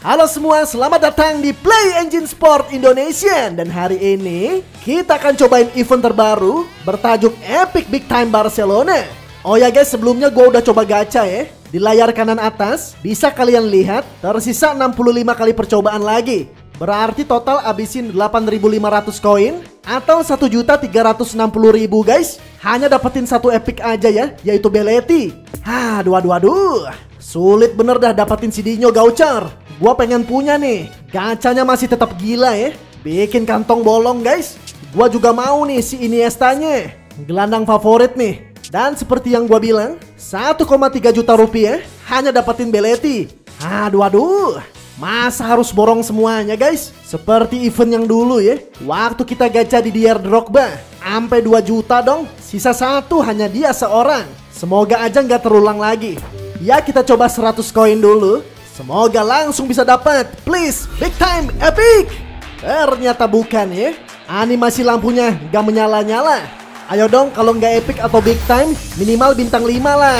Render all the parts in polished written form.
Halo semua, selamat datang di Play Engine Sport Indonesia. Dan hari ini kita akan cobain event terbaru bertajuk Epic Big Time Barcelona. Oh ya guys, sebelumnya gue udah coba gacha ya. Di layar kanan atas bisa kalian lihat tersisa 65 kali percobaan lagi. Berarti total abisin 8.500 koin atau 1.360.000 guys. Hanya dapetin satu epic aja ya, yaitu Belletti. Aduh. Sulit bener dah dapetin si Dinho Gauchar. Gua pengen punya nih. Gacanya masih tetap gila ya. Bikin kantong bolong guys. Gua juga mau nih si Iniesta-nya. Gelandang favorit nih. Dan seperti yang gua bilang, 1,3 juta rupiah hanya dapetin Belletti. Aduh. Masa harus borong semuanya guys? Seperti event yang dulu ya. Waktu kita gacha di Didier Drogba. Sampai 2 juta dong. Sisa satu hanya dia seorang. Semoga aja nggak terulang lagi. Ya kita coba 100 koin dulu. Semoga langsung bisa dapat. Please, big time, epic. Ternyata bukan ya. Animasi lampunya gak menyala-nyala. Ayo dong, kalau nggak epic atau big time, minimal bintang 5 lah.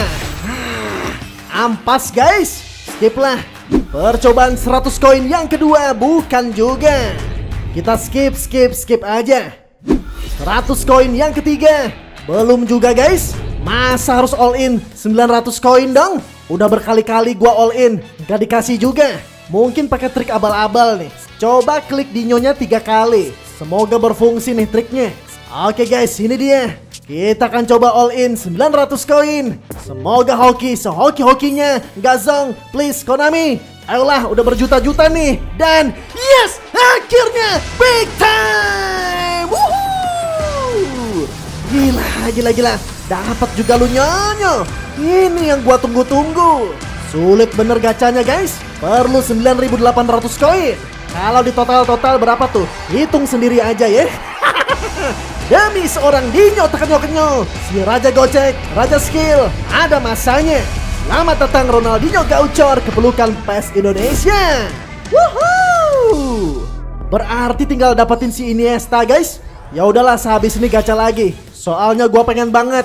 Ampas guys. Skip lah. Percobaan 100 koin yang kedua bukan juga. Kita skip aja. 100 koin yang ketiga belum juga guys. Masa harus all in 900 koin dong? Udah berkali-kali gua all in, gak dikasih juga. Mungkin pakai trik abal-abal nih. Coba klik Dinho-nya 3 kali. Semoga berfungsi nih triknya. Oke guys, ini dia. Kita akan coba all in 900 koin. Semoga hoki, sehoki-hokinya gak zong. Please Konami. Ayolah, udah berjuta-juta nih. Dan yes, akhirnya big time. Woohoo. Gila. Dapat juga lu Nyonyo. Ini yang gua tunggu-tunggu. Sulit bener gacanya guys. Perlu 9.800 koin. Kalau di total berapa tuh? Hitung sendiri aja ya. Demi seorang Dinho terkenyo-kenyo, si Raja Gocek, Raja Skill, ada masanya. Selamat datang Ronaldinho Gauchar ke pelukan PES Indonesia. Woohoo! Berarti tinggal dapetin si Iniesta guys. Ya udahlah, sehabis ini gacha lagi. Soalnya gua pengen banget.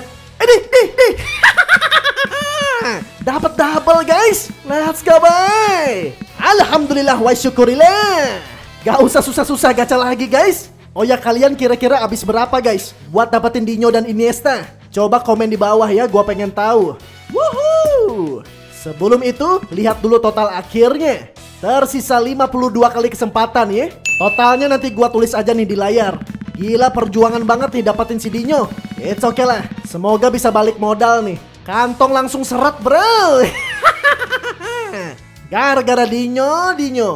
Dapat double guys. Let's go boy. Alhamdulillah wa syukurillah. Gak usah susah-susah gacha lagi guys. Oh ya, kalian kira-kira habis berapa guys buat dapetin Dinho dan Iniesta? Coba komen di bawah ya, gua pengen tahu. Woohoo. Sebelum itu, lihat dulu total akhirnya. Tersisa 52 kali kesempatan ya. Totalnya nanti gua tulis aja nih di layar. Gila, perjuangan banget nih dapetin si Dinho. It's okay lah. Semoga bisa balik modal nih. Kantong langsung seret bro. Gara-gara Dinho.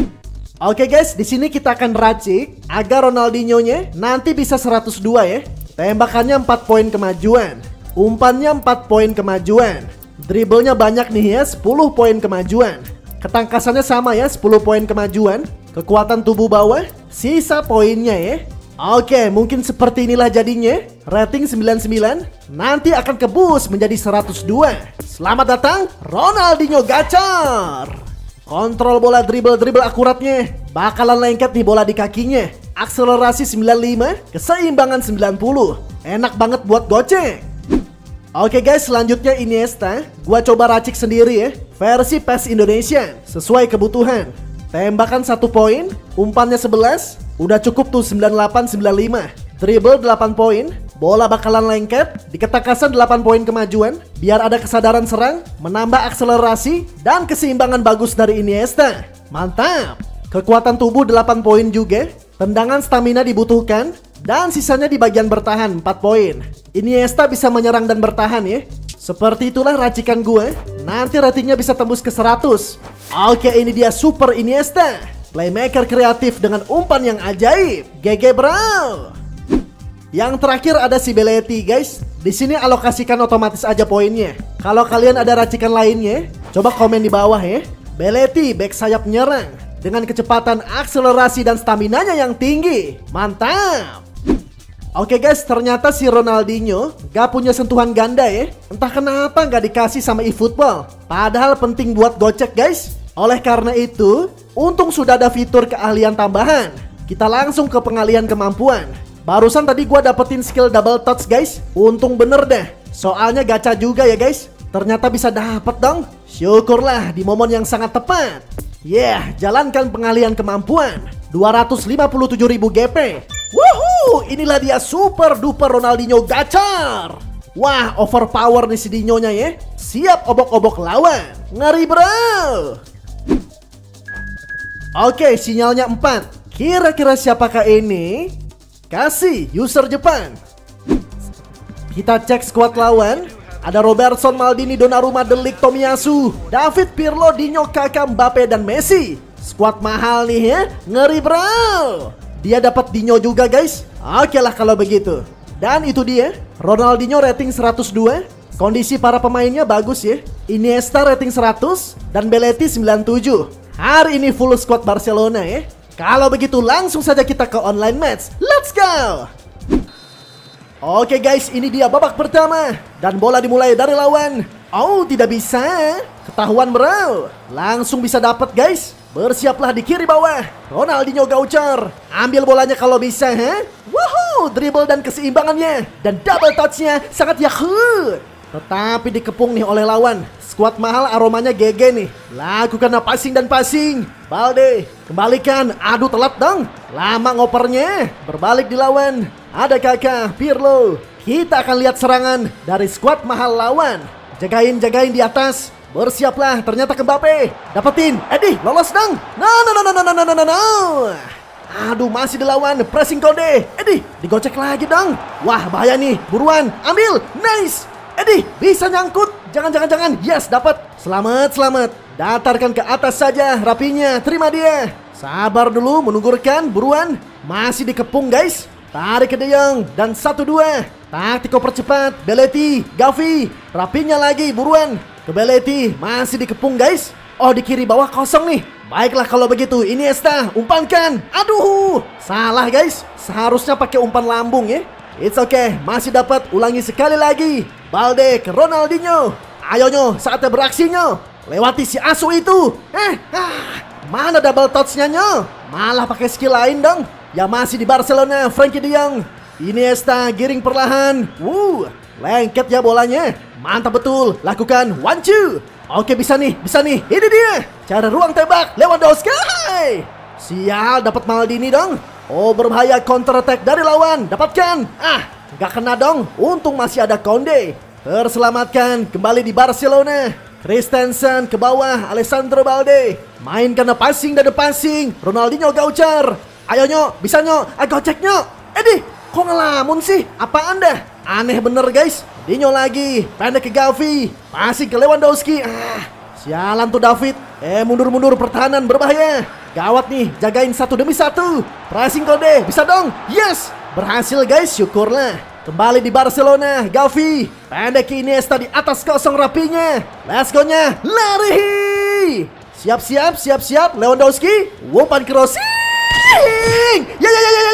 Oke guys, di sini kita akan racik agar Ronaldinho-nya nanti bisa 102 ya. Tembakannya 4 poin kemajuan. Umpannya 4 poin kemajuan. Dribblenya banyak nih ya, 10 poin kemajuan. Ketangkasannya sama ya, 10 poin kemajuan. Kekuatan tubuh bawah, sisa poinnya ya. Oke, mungkin seperti inilah jadinya. Rating 99 nanti akan kebus menjadi 102. Selamat datang Ronaldinho Gauchar. Kontrol bola, dribble akuratnya. Bakalan lengket nih bola di kakinya. Akselerasi 95, keseimbangan 90. Enak banget buat gocek. Oke guys, selanjutnya Iniesta. Gua coba racik sendiri ya. Versi PES Indonesia sesuai kebutuhan. Tembakan 1 poin, umpannya 11. Udah cukup tuh 98-95. Dribble 8 poin. Bola bakalan lengket. Di ketangkasan 8 poin kemajuan. Biar ada kesadaran serang, menambah akselerasi, dan keseimbangan bagus dari Iniesta. Mantap. Kekuatan tubuh 8 poin juga. Tendangan stamina dibutuhkan. Dan sisanya di bagian bertahan 4 poin. Iniesta bisa menyerang dan bertahan ya. Seperti itulah racikan gue. Nanti ratingnya bisa tembus ke 100. Oke, ini dia Super Iniesta. Playmaker kreatif dengan umpan yang ajaib. GG bro. Yang terakhir ada si Belletti guys. Di sini alokasikan otomatis aja poinnya. Kalau kalian ada racikan lainnya, coba komen di bawah ya. Belletti back sayap nyerang dengan kecepatan, akselerasi, dan staminanya yang tinggi. Mantap. Oke guys, ternyata si Ronaldinho gak punya sentuhan ganda ya. Entah kenapa gak dikasih sama eFootball. Padahal penting buat gocek guys. Oleh karena itu, untung sudah ada fitur keahlian tambahan. Kita langsung ke pengalihan kemampuan. Barusan tadi gua dapetin skill double touch guys. Untung bener deh. Soalnya gacha juga ya guys. Ternyata bisa dapet dong. Syukurlah di momen yang sangat tepat. Jalankan pengalihan kemampuan. 257.000 GP. Wuhu, inilah dia super duper Ronaldinho gacor. Wah, overpower nih si Dinho-nya ya. Siap obok-obok lawan. Ngeri bro. Oke, sinyalnya 4. Kira-kira siapakah ini? Kasih user Jepang. Kita cek squad lawan. Ada Robertson, Maldini, Donnarumma, De Ligt, Tomiyasu, David, Pirlo, Dinho, Kaká, Mbappe, dan Messi. Squad mahal nih ya. Ngeri bro. Dia dapat Dinho juga guys. Oke lah kalau begitu. Dan itu dia, Ronaldinho rating 102. Kondisi para pemainnya bagus ya. Iniesta rating 100 dan Belletti 97. Hari ini full squad Barcelona ya. Kalau begitu langsung saja kita ke online match. Let's go. Oke guys, ini dia babak pertama. Dan bola dimulai dari lawan. Oh, tidak bisa. Ketahuan bro. Langsung bisa dapat guys. Bersiaplah di kiri bawah. Ronaldinho gaucer. Ambil bolanya kalau bisa, Woohoo, dribble dan keseimbangannya. Dan double touchnya sangat yahoo. Tetapi dikepung nih oleh lawan. Squad mahal aromanya GG nih. Lakukan passing dan passing. Balde, kembalikan. Aduh, telat dong. Lama ngopernya. Berbalik dilawan. Ada Kaká, Pirlo. Kita akan lihat serangan dari squad mahal lawan. Jagain di atas. Bersiaplah, ternyata ke Mbappe. Dapetin, lolos dong. No. Aduh, masih dilawan, pressing kode. Digocek lagi dong. Wah, bahaya nih, buruan, ambil, nice. Bisa nyangkut. Jangan. Yes, dapat. Selamat. Datarkan ke atas saja, rapinya, terima dia. Sabar dulu, menunggurkan, buruan. Masih dikepung guys. Tarik ke De Jong, dan 1-2. Taktiko percepat, Belletti, Gavi. Rapinya lagi, buruan. Ke Belletti, masih dikepung guys. Oh, di kiri bawah kosong nih. Baiklah kalau begitu, Iniesta, umpankan. Aduh, salah guys. Seharusnya pakai umpan lambung ya. It's okay, masih dapat. Ulangi sekali lagi. Balde ke Ronaldinho. Ayo nyo, saatnya beraksinya. Lewati si asu itu. Mana double touch-nya nyo? Malah pakai skill lain dong. Ya masih di Barcelona, Frenkie de Jong. Iniesta giring perlahan. Lengket ya bolanya. Mantap betul, lakukan 1-2. Oke, bisa nih. Ini dia. Cara ruang tembak, Lewandowski. Sial, dapat Maldini dong. Oh, berbahaya, counter attack dari lawan. Dapatkan. Gak kena dong. Untung masih ada Konde. Terselamatkan, kembali di Barcelona. Christensen ke bawah, Alessandro Balde. Mainkan passing dan passing. Ronaldinho gaucer. Ayo nyo, bisa nyo. Gocek nyo. Kok ngelamun sih? Apaan dah? Aneh bener guys. Dinho lagi, pendek ke Gavi. Passing ke Lewandowski. Sialan tuh David. Mundur pertahanan berbahaya. Gawat nih, jagain 1 demi 1. Pressing kode, bisa dong. Yes, berhasil guys, syukurlah. Kembali di Barcelona, Gavi. Pendek ke Iniesta di atas kosong rapinya. Let's go-nya, lari. Siap. Lewandowski, umpan crossing. Ya.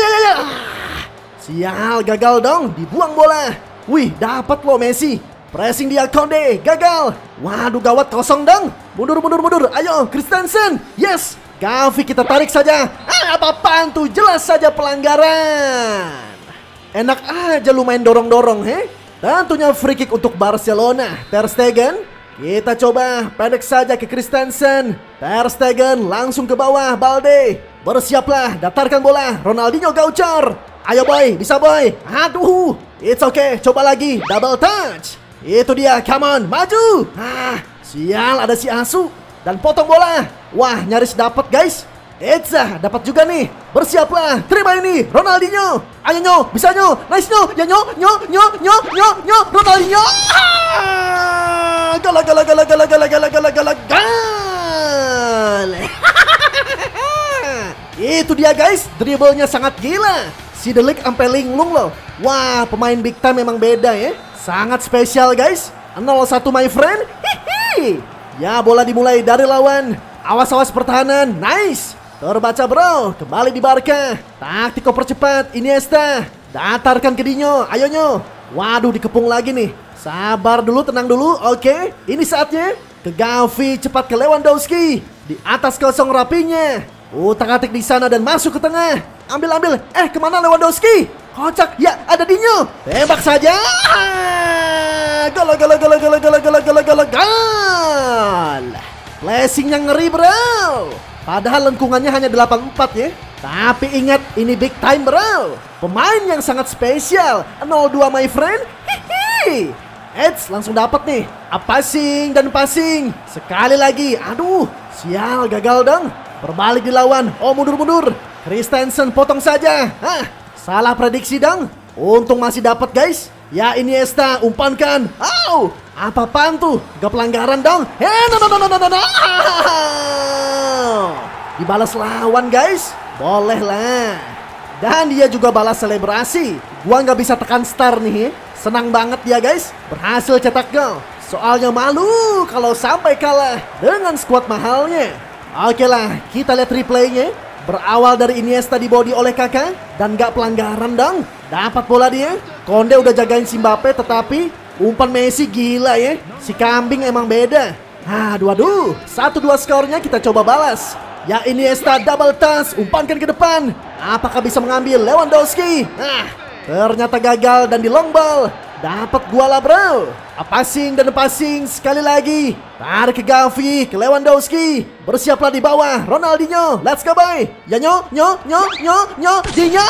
Sial, gagal dong, dibuang bola. Wih, dapat loh Messi. Pressing dia Konde, gagal. Waduh, gawat, kosong dong. Mundur. Ayo, Christensen. Yes, Gavi kita tarik saja. Apa-apaan tuh, jelas saja pelanggaran. Enak aja lu main dorong-dorong, Tentunya free kick untuk Barcelona. Ter Stegen. Kita coba pendek saja ke Christensen. Ter Stegen langsung ke bawah, Balde. Bersiaplah, datarkan bola. Ronaldinho gaucer. Ayo boy, bisa boy. Aduh, it's okay, coba lagi, double touch. Itu dia, come on, maju. Sial, ada si asu. Dan potong bola. Wah, nyaris dapat guys. Dapat juga nih. Bersiaplah, terima ini, Ronaldinho. Ayo nyo, bisa nyo, nice nyo. Ya nyo, Ronaldinho. Gal. Itu dia guys, dribblenya sangat gila. Si De Ligt sampai linglung loh. Wah, pemain big time memang beda ya. Sangat spesial guys. 0-1 my friend. Ya, bola dimulai dari lawan. Awas pertahanan, nice. Terbaca bro, kembali di Barca. Taktiko percepat, Iniesta. Datarkan ke Dinho, ayo nyo. Waduh, dikepung lagi nih. Sabar dulu, tenang dulu, oke. Ini saatnya. Ke Gavi, cepat ke Lewandowski. Di atas kosong rapinya. Utak-atik di sana dan masuk ke tengah. Ambil. Kemana Lewandowski? Kocak, ya ada Dinho. Tembak saja. Gol. Flashingnya ngeri bro. Padahal lengkungannya hanya 84 ya. Tapi ingat, ini big time bro. Pemain yang sangat spesial. 02 my friend. Hihi. Eits, langsung dapat nih. Passing dan passing. Sekali lagi. Aduh, sial, gagal dong. Berbalik dilawan. Oh, mundur-mundur. Christensen potong saja. Salah prediksi dong. Untung masih dapat guys. Ya Iniesta, umpankan. Au, apa-apaan tuh? Gak pelanggaran dong. No. Dibalas lawan guys. Boleh lah. Dan dia juga balas selebrasi. Gua nggak bisa tekan start nih. Senang banget dia guys. Berhasil cetak gol. Soalnya malu kalau sampai kalah dengan skuad mahalnya. Oke lah, kita lihat replaynya. Berawal dari Iniesta dibody oleh Kakak. Dan gak pelanggaran dong. Dapat bola dia. Konde udah jagain si Mbappe, tetapi umpan Messi gila ya. Si kambing emang beda. Aduh. 1-2 skornya, kita coba balas. Ya Iniesta double touch, umpankan ke depan. Apakah bisa mengambil Lewandowski? Ternyata gagal dan di long ball. Dapat gua lah bro. Passing dan passing sekali lagi. Tarik ke Gavi, ke Lewandowski. Bersiaplah di bawah Ronaldinho. Let's go boy. Ya nyo. Dinyo.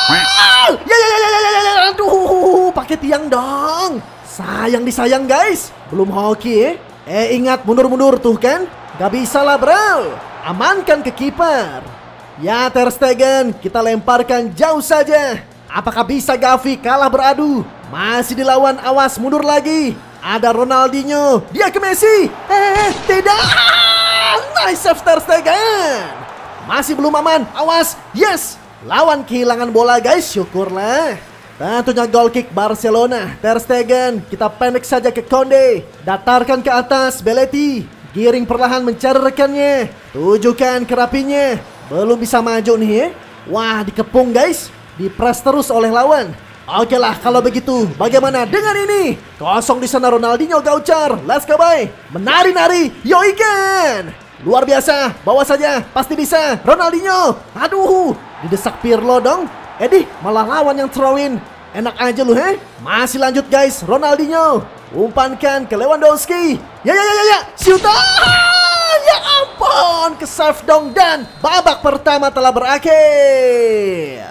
Ya. Aduh, pakai tiang dong. Sayang disayang guys. Belum hoki ya. Ingat mundur-mundur tuh kan. Gak bisa lah bro. Amankan ke kiper. Ya Ter Stegen, kita lemparkan jauh saja. Apakah bisa Gavi kalah beradu? Masih dilawan, awas mundur lagi. Ada Ronaldinho, dia ke Messi. Tidak. Nice save Ter Stegen. Masih belum aman, awas. Yes. Lawan kehilangan bola guys, syukurlah. Tentunya goal kick Barcelona. Ter Stegen, kita pendek saja ke Konde. Datarkan ke atas, Belletti. Giring perlahan mencari rekannya. Tujukan kerapinya. Belum bisa maju nih ya. Wah, dikepung guys. Dipres terus oleh lawan. Oke lah, kalau begitu bagaimana dengan ini? Kosong di sana Ronaldinho gaucar. Let's go boy. Menari-nari. Yo ikan. Luar biasa. Bawa saja. Pasti bisa. Ronaldinho. Aduh. Didesak Pirlo dong. Malah lawan yang throw-in. Enak aja lu Masih lanjut guys. Ronaldinho. Umpankan ke Lewandowski. Ya. Syuta. Ya ampun. Ke save dong dan babak pertama telah berakhir.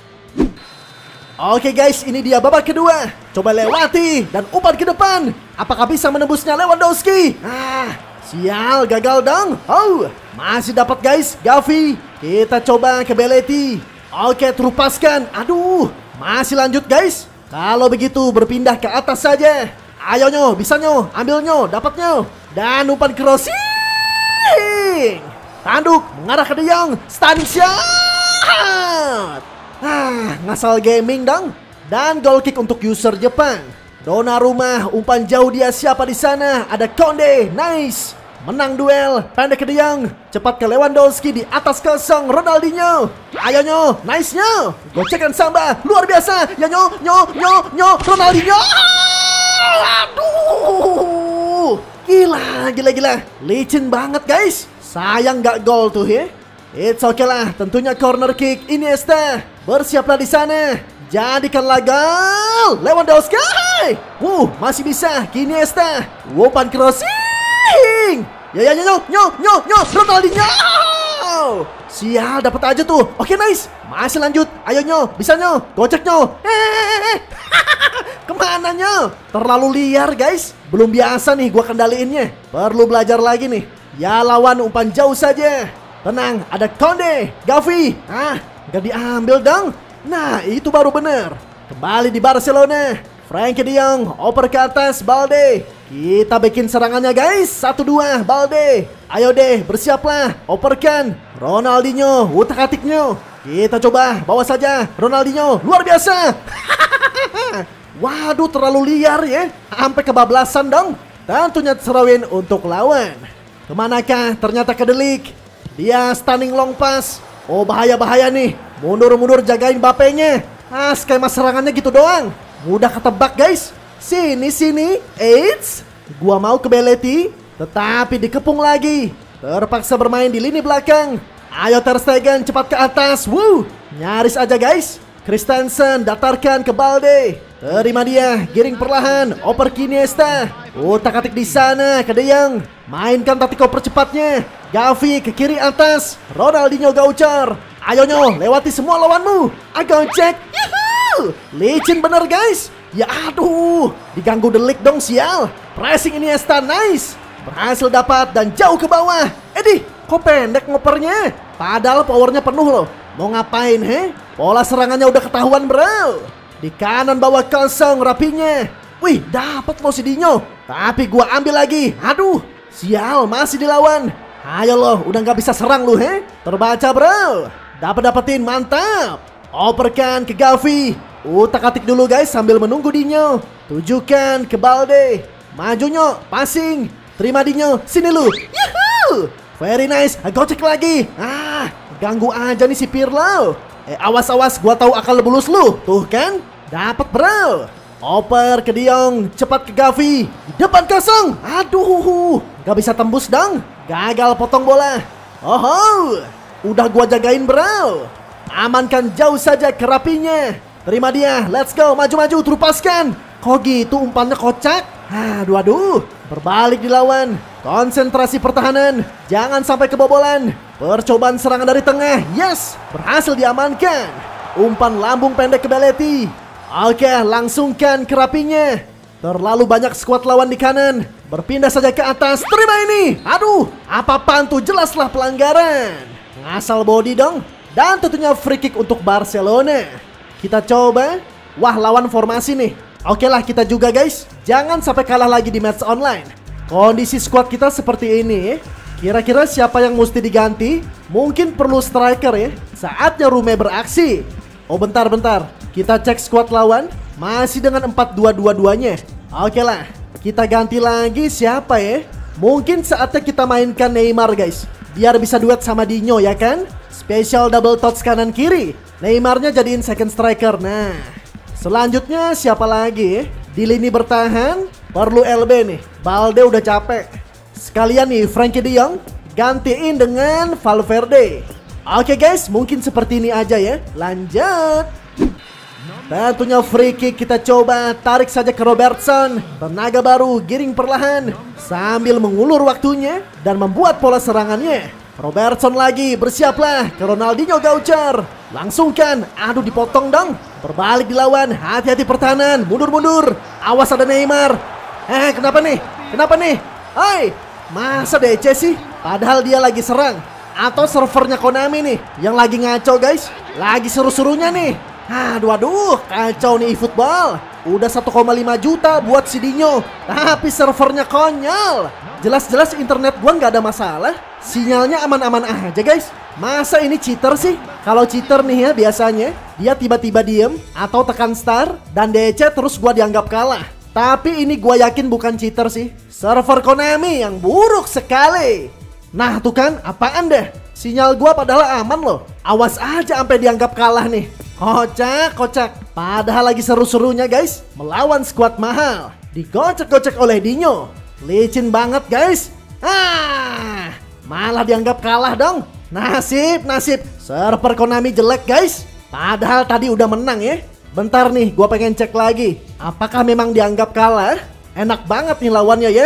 Oke guys, ini dia babak kedua. Coba lewati dan umpan ke depan. Apakah bisa menembusnya Lewandowski? Sial, gagal dong. Oh, masih dapat guys, Gavi. Kita coba ke Belletti. Oke, terupaskan. Aduh, masih lanjut guys. Kalau begitu berpindah ke atas saja. Ayo nyo, bisa nyo, ambil nyo, dapat nyo. Dan umpan crossing. Tanduk mengarah ke De Jong. Stunning shot. Ngasal gaming dong. Dan goal kick untuk user Jepang. Donnarumma, umpan jauh dia siapa di sana? Ada Konde, nice. Menang duel, pendek ke De Jong. Cepat ke Lewandowski di atas kosong Ronaldinho. Ayo nyo, nice nyo. Gocekan Samba, luar biasa. Ya nyo, Ronaldinho. Aduh. Gila. Licin banget guys. Sayang gak gol tuh ya. It's okay lah, tentunya corner kick Iniesta. Bersiaplah di sana. Jadikanlah gol. Lewandowski. Masih bisa Iniesta. Umpan crossing. Ya. Ronaldinho. Sial, dapat aja tuh. Oke, nice. Masih lanjut. Ayo nyo, bisa nyo. Gocek nyo. Kemana nyo? Terlalu liar guys. Belum biasa nih gua kendaliinnya. Perlu belajar lagi nih. Ya lawan umpan jauh saja. Tenang, ada Konde, Gavi. Gak diambil dong. Nah, itu baru bener. Kembali di Barcelona. Frenkie De Jong, oper ke atas, Balde. Kita bikin serangannya guys. 1-2, Balde. Ayo deh, bersiaplah. Operkan. Ronaldinho, utak-atiknya. Kita coba, bawa saja. Ronaldinho, luar biasa. Waduh, terlalu liar ya. Sampai kebablasan dong. Tentunya serawin untuk lawan. Kemanakah? Ternyata ke De Ligt. Dia stunning long pass. Oh, bahaya nih. Mundur jagain Mbappe-nya. Skema serangannya gitu doang. Mudah ketebak guys. Sini. Eits. Gua mau ke Belletti, tetapi dikepung lagi. Terpaksa bermain di lini belakang. Ayo Ter Stegen cepat ke atas. Nyaris aja guys. Christensen datarkan ke Balde. Terima dia, giring perlahan, oper ke Iniesta. Utak-atik di sana ke De Jong. Mainkan tactical percepatnya. Gavi ke kiri atas. Ronaldinho gaucar. Ayo Nyo, lewati semua lawanmu. Gocek. Yuhuu. Licin bener guys. Ya aduh, diganggu De Ligt dong sial. Pressing Iniesta nice. Berhasil dapat dan jauh ke bawah. Edih, kok pendek ngopernya? Padahal powernya penuh loh. Mau ngapain he? Pola serangannya udah ketahuan bro. Di kanan bawah kosong Rapinya. Wih, dapat lo si Dinyo. Tapi gua ambil lagi. Aduh, sial masih dilawan. Ayo lo, udah nggak bisa serang lu he? Terbaca bro. Dapetin mantap. Operkan ke Gavi. Utak-atik dulu guys sambil menunggu Dinyo. Tujukan ke Balde. Majunya, passing. Terima Dinyo, sini lu. Yuhuu. Very nice, gocek lagi. Ganggu aja nih si Pirlo. Awas-awas, gua tahu akal bulus lu. Tuh kan, dapat bro. Oper ke De Jong, cepat ke Gavi. Di depan kosong. Aduh, gak bisa tembus dong. Gagal potong bola. Oh, udah gua jagain bro. Amankan jauh saja ke Rapinya. Terima dia, let's go, maju-maju, terupaskan. Kok gitu umpannya kocak? Aduh, berbalik dilawan. Konsentrasi pertahanan, jangan sampai kebobolan. Percobaan serangan dari tengah, yes, berhasil diamankan. Umpan lambung pendek ke Belletti. Oke, langsungkan ke Rapinya. Terlalu banyak skuad lawan di kanan. Berpindah saja ke atas, terima ini. Aduh, apa-apaan tuh, jelaslah pelanggaran. Ngasal body dong. Dan tentunya free kick untuk Barcelona. Kita coba. Wah, lawan formasi nih. Oke lah, kita juga guys. Jangan sampai kalah lagi di match online. Kondisi squad kita seperti ini. Kira-kira siapa yang mesti diganti? Mungkin perlu striker ya. Saatnya Rume beraksi. Oh bentar. Kita cek squad lawan. Masih dengan 4-2-2-2-nya. Oke lah, kita ganti lagi siapa ya? Mungkin saatnya kita mainkan Neymar guys. Biar bisa duet sama Dinyo ya kan? Special double touch kanan kiri. Neymarnya jadiin second striker. Nah, selanjutnya siapa lagi? Di lini bertahan perlu LB nih. Balde udah capek. Sekalian nih Frenkie De Jong gantiin dengan Valverde. Oke guys, mungkin seperti ini aja ya. Lanjut. Tentunya free kick kita coba. Tarik saja ke Robertson. Tenaga baru, giring perlahan sambil mengulur waktunya dan membuat pola serangannya. Robertson lagi, bersiaplah ke Ronaldinho gaucar. Langsungkan, aduh dipotong dong. Berbalik dilawan, hati-hati pertahanan, mundur-mundur. Awas ada Neymar. Kenapa nih? Hai, masa DC sih? Padahal dia lagi serang. Atau servernya Konami nih yang lagi ngaco guys. Lagi seru-serunya nih. Aduh, kacau nih eFootball. Udah 1,5 juta buat si Dinyo. Tapi servernya konyol. Jelas-jelas internet gua nggak ada masalah. Sinyalnya aman-aman aja guys. Masa ini cheater sih? Kalau cheater nih ya biasanya dia tiba-tiba diem atau tekan start dan DC terus gua dianggap kalah. Tapi ini gua yakin bukan cheater sih. Server Konami yang buruk sekali. Nah tuh kan, apaan deh? Sinyal gua padahal aman loh. Awas aja sampai dianggap kalah nih. Kocak. Padahal lagi seru-serunya guys. Melawan skuad mahal. Digocek-gocek oleh Dinyo. Licin banget guys. Malah dianggap kalah dong. Nasib. Server Konami jelek guys. Padahal tadi udah menang ya. Bentar nih, gua pengen cek lagi. Apakah memang dianggap kalah? Enak banget nih lawannya ya.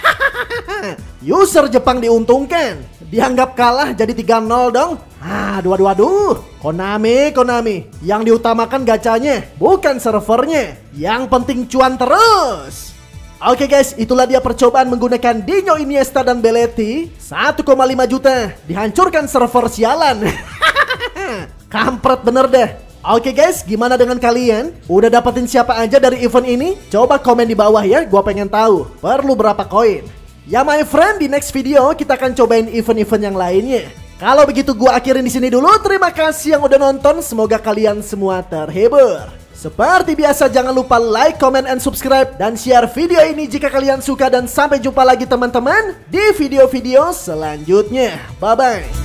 User Jepang diuntungkan. Dianggap kalah jadi 3-0 dong. Aduh. Konami. Yang diutamakan gacanya, bukan servernya. Yang penting cuan terus. Oke guys, itulah dia percobaan menggunakan Dinyo, Iniesta, dan Belletti. 1,5 juta. Dihancurkan server sialan. Kampret bener deh. Oke guys, gimana dengan kalian? Udah dapetin siapa aja dari event ini? Coba komen di bawah ya, gua pengen tahu. Perlu berapa koin? Ya my friend, di next video kita akan cobain event-event yang lainnya. Kalau begitu gua akhirin di sini dulu. Terima kasih yang udah nonton. Semoga kalian semua terhibur. Seperti biasa jangan lupa like, comment, and subscribe. Dan share video ini jika kalian suka. Dan sampai jumpa lagi teman-teman di video-video selanjutnya. Bye-bye.